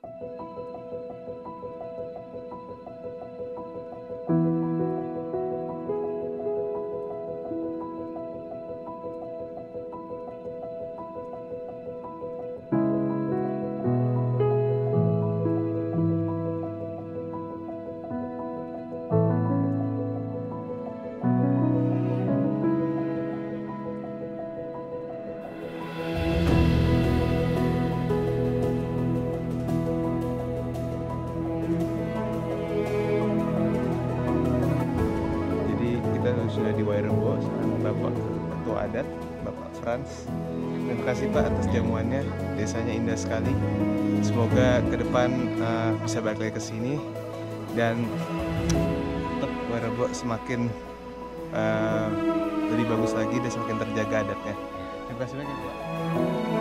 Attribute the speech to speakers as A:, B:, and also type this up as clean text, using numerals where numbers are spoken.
A: Sudah di Wae Rebo sama Bapak Ketua Adat, Bapak Frans. Terima kasih Pak atas jamuannya. Desanya indah sekali. Semoga ke depan bisa balik lagi ke sini dan tetap Wae Rebo semakin lebih bagus lagi dan semakin terjaga adatnya. Terima kasih banyak Pak.